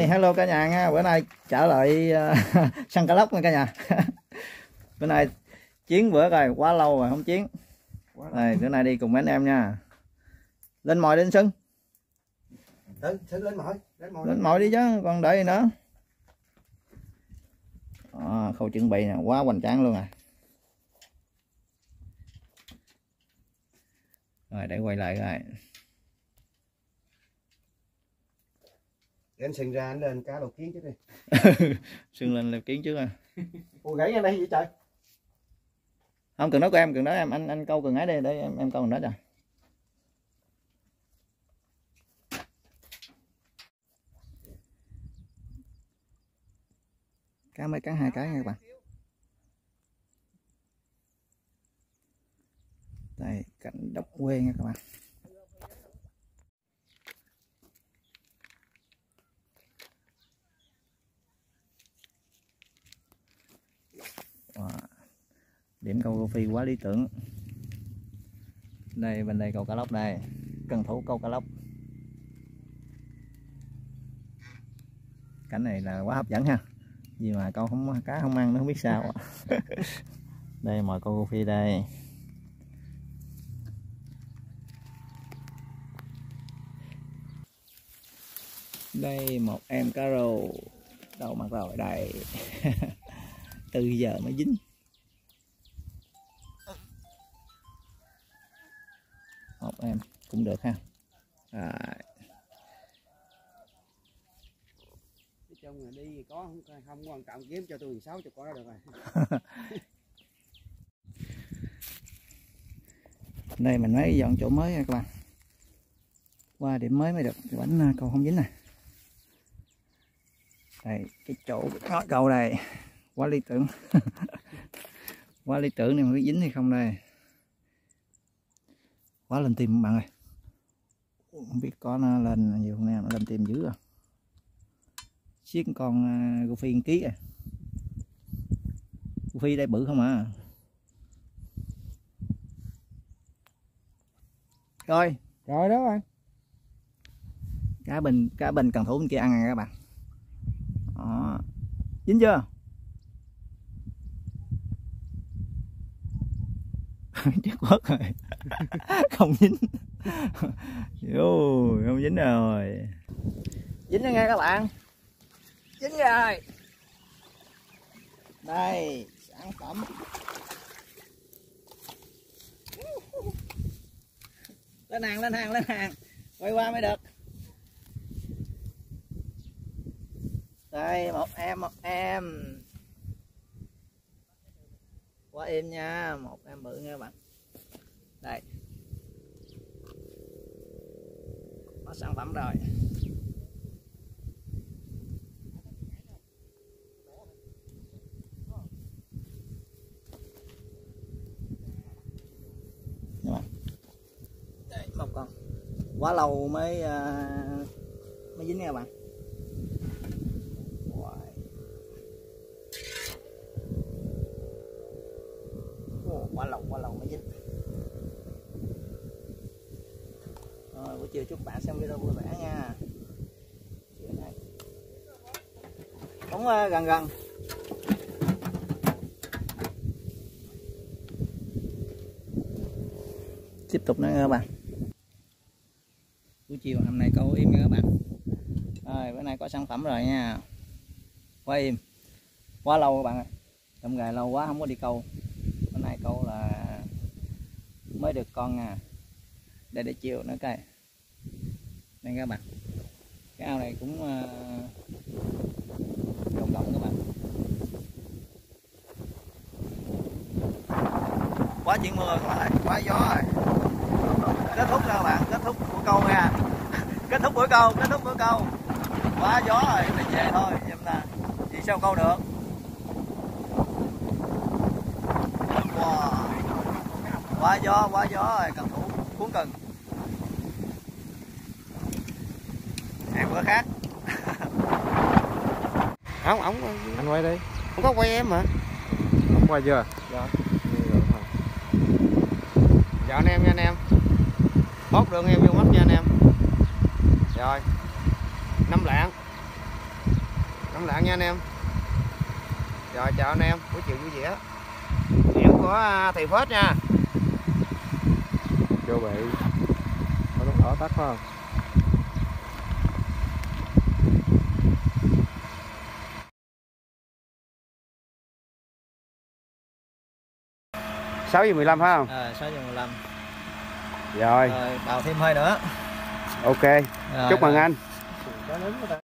hello cả nhà nha. Bữa nay trở lại săn cá lóc nha cả nhà. Bữa nay chiến bữa rồi, quá lâu rồi không chiến. Đây, bữa nay đi cùng mấy anh em nha. Lên mồi lên Sưng. Lên mồi đi chứ, còn đợi gì nữa. Khâu chuẩn bị nè, quá hoành tráng luôn à. Rồi để quay lại rồi. Anh sừng ra anh lên cá đầu kiến trước đi. Sưng lên leo kiến trước à. Ủa gãy ra đây vậy trời. Không, cần đó của em, cần đó em, anh câu cần ấy đây để em câu cần đó cho. Cá mới cắn 2 cái nha các bạn. Đây, cảnh độc quê nha các bạn. Điểm câu rô phi quá lý tưởng. Đây, bên đây câu cá lóc đây. Cần thủ câu cá lóc. Cảnh này là quá hấp dẫn ha. Vì mà câu không cá không ăn nó không biết sao. Đây mồi câu rô phi đây. Đây một em cá rô. Đâu mặt rồi đây. Từ giờ mới dính. Một em cũng được ha. Trong là đi có không quan trọng, kiếm cho tôi 60 con đó được rồi. Đây mình mới dọn chỗ mới nha các bạn. Qua điểm mới mới được bánh câu không dính này. Đây cái chỗ ngói câu đây quá lý tưởng. Quá lý tưởng này mà biết dính hay không đây. Quá lên tim các bạn ơi. Không biết có nó lên nhiều không nè, nó lên tim dữ rồi. Xiết con rô phi 1 kg à. Rô phi đây bự không à. Rồi Rồi đó bạn. Cá bình cần thủ bên kia ăn nè các bạn. Đó. Dính chưa? Chắc quất rồi. Không dính. Không dính rồi. Dính rồi nghe các bạn. Dính rồi. Đây sản phẩm. Lên hàng. Quay qua mới được. Đây một em. Quá êm nha, một em bự nha các bạn. Đây. Có sản phẩm rồi. Đây, một con. Quá lâu mới dính nha các bạn. Quá lâu mới dính. Rồi buổi chiều chúc bạn xem video vui vẻ nha. Chiều này cũng gần. Tiếp tục nữa các bạn. Buổi chiều hôm nay câu im nha các bạn. Rồi bữa nay có sản phẩm rồi nha. Quá im. Quá lâu các bạn ơi. Trong ngày lâu quá không có đi câu. Bữa nay câu là mới được con nha. Để chiều nữa coi. Đây các bạn. Cái ao này cũng rộng các bạn. Quá chuyện mưa các bạn, quá gió rồi. Kết thúc nha các bạn, kết thúc buổi câu nha. Kết thúc buổi câu. Quá gió rồi, mình về thôi em ta. Đi sao câu được. Wow. Quá gió rồi, cần thủ cuốn cần. Hẹn bữa khác. Không, anh quay đi. Không có quay em mà. Không quay chưa? Dạ. Chào anh em nha anh em. Hốt được em vô mắt nha anh em. Rồi 5 lạng. Cảm lạng nha anh em. Rồi chào anh em, buổi chiều vui vẻ. Em có thầy phết nha. Vô bị nó lúc ở tắt phải không? 6:15 phải không? 6:15. Rồi. Rồi bào thêm hơi nữa. Ok. Rồi, Chúc mừng rồi. anh.